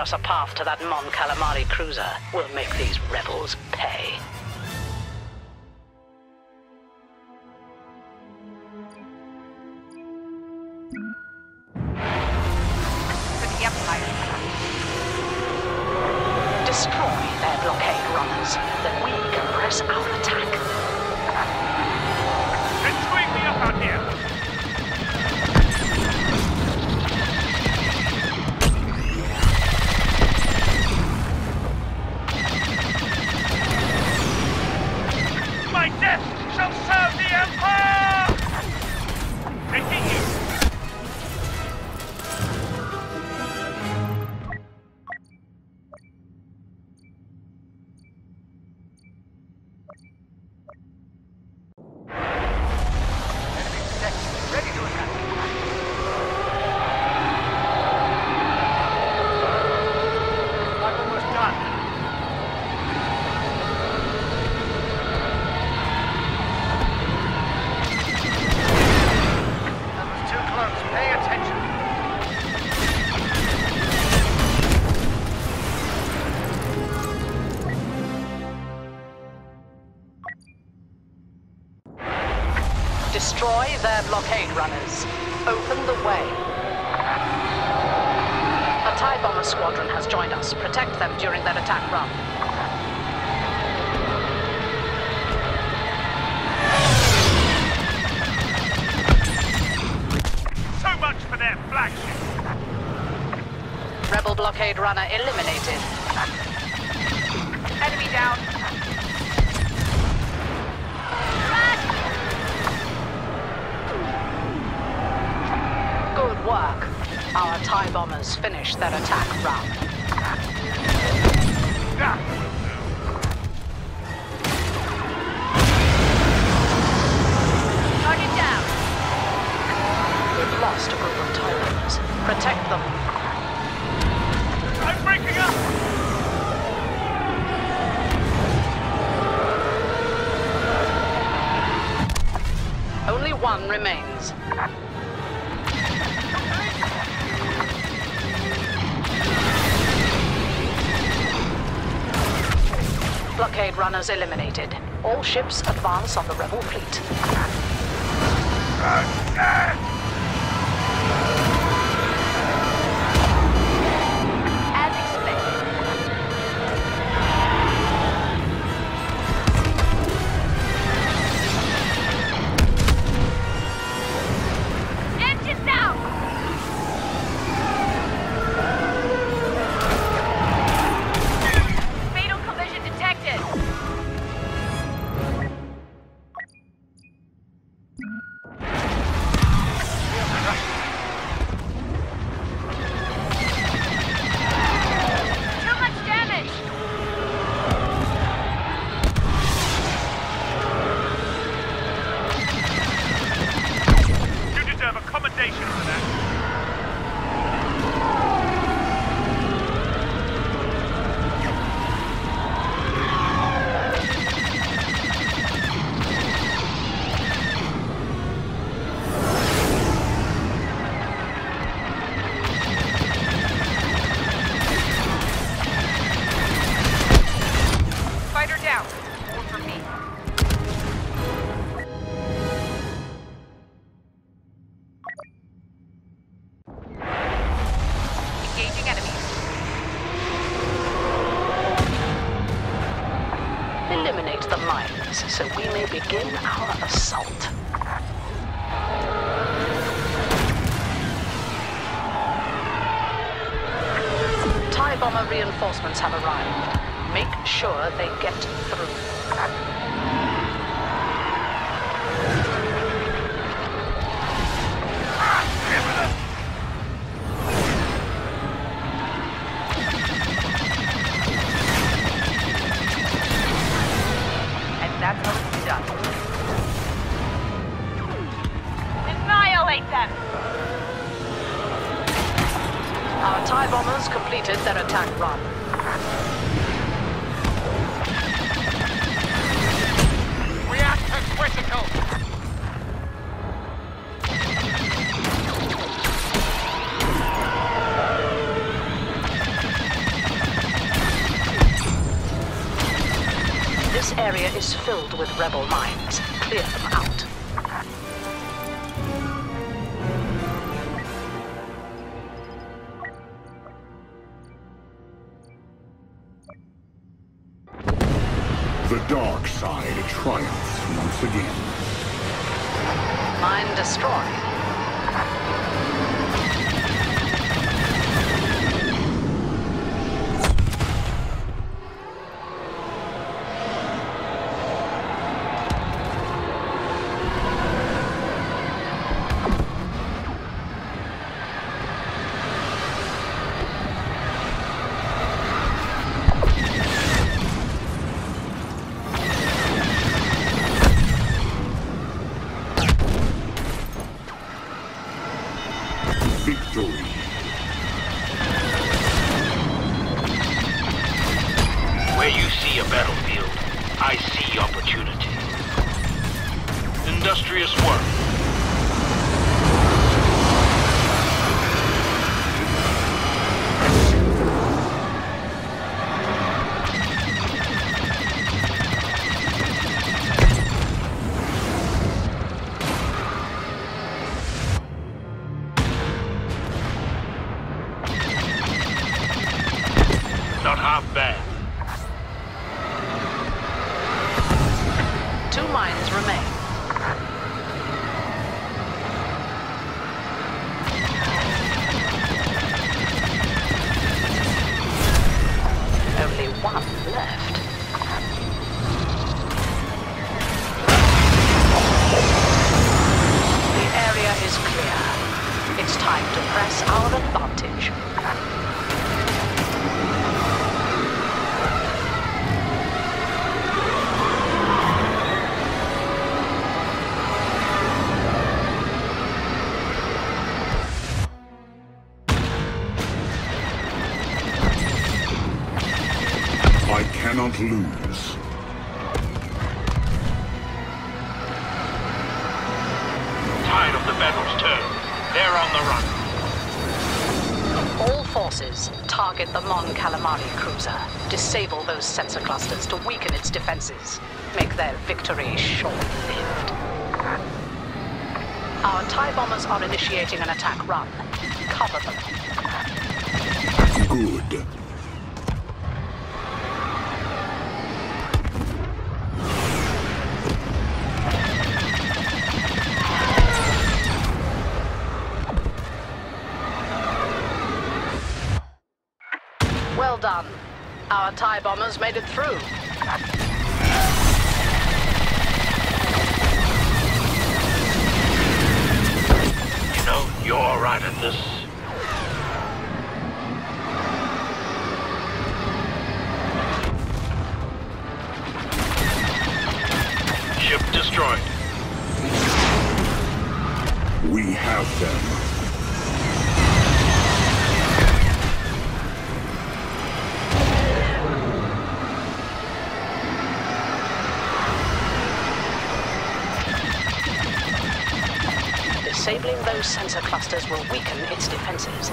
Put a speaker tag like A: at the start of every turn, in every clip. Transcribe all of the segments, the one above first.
A: us a path to that Mon Calamari cruiser, we'll make these rebels pay.
B: For the Empire.
A: Destroy their blockade runners, then we can press our attack.
C: It's screwing me up out here! My death shall serve the Empire! Taking you!
A: Destroy their blockade runners. Open the way. A TIE bomber squadron has joined us. Protect them during their attack run.
C: So much for their flagship!
A: Rebel blockade runner eliminated.
B: Enemy down.
A: Good work. Our TIE bombers finished their attack run.
B: Target down.
A: We've lost a group of TIE bombers. Protect them.
C: I'm breaking up!
A: Only one remains. Blockade runners eliminated. All ships advance on the rebel fleet.
B: As expected. Engines down! Fatal collision detected! Too much damage!
C: You deserve a commendation for that.
B: Fighter down. More for me. Engaging enemies.
A: Eliminate the mines so we may begin our assault. TIE bomber reinforcements have arrived. Make sure they get through.
B: And that's how it's done. Annihilate them!
A: Our TIE bombers completed their attack run.
C: Reactor critical!
A: This area is filled with rebel mines. Clear them out.
D: The dark side triumphs once again.
A: Mine destroyed.
D: Victory.
E: Where you see a battlefield, I see opportunity. Industrious work. Not half bad.
A: 2 mines remain. Only 1 left. The area is clear. It's time to press our advantage.
D: I cannot lose.
E: Tide of the battle's turned. They're on the run.
A: All forces, target the Mon Calamari cruiser. Disable those sensor clusters to weaken its defenses. Make their victory short-lived. Our TIE bombers are initiating an attack run. Cover them.
D: Good.
A: Well done. Our TIE bombers made it through.
E: You know, you're right at this. Ship destroyed.
D: We have them.
A: Disabling those sensor clusters will weaken its defenses.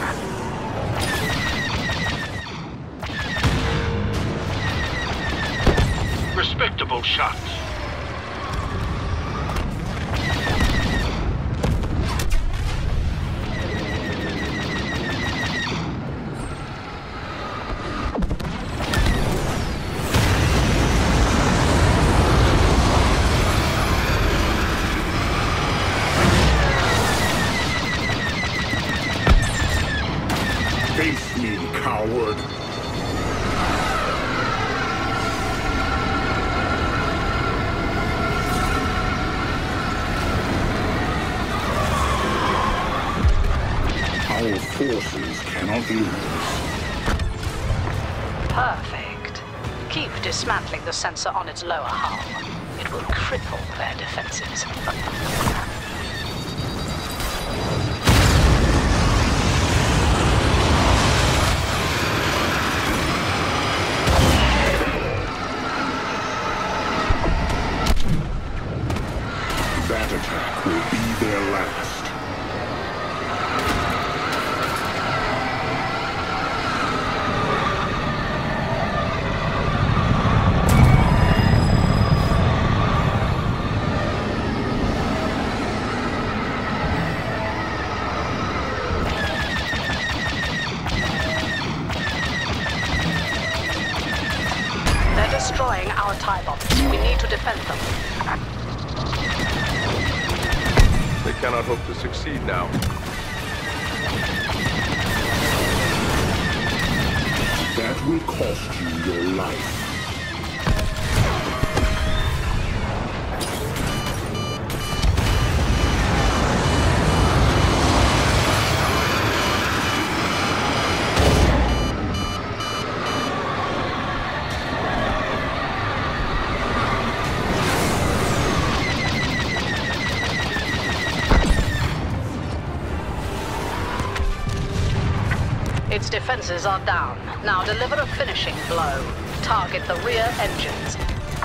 E: Respectable shots.
D: Face me, coward. Our forces cannot lose.
A: Perfect. Keep dismantling the sensor on its lower hull. It will cripple their defenses.
D: That attack will be their last.
A: We need to defend them.
F: They cannot hope to succeed now.
D: That will cost you your life.
A: Its defenses are down. Now deliver a finishing blow. Target the rear engines.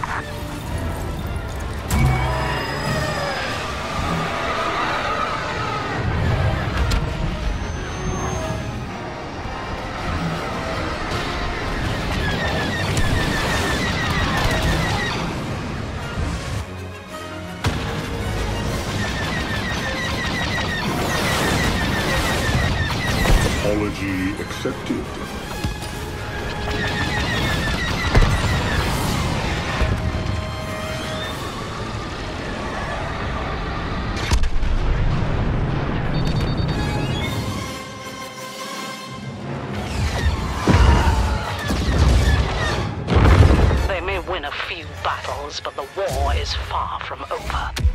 D: Apology accepted.
A: They may win a few battles, but the war is far from over.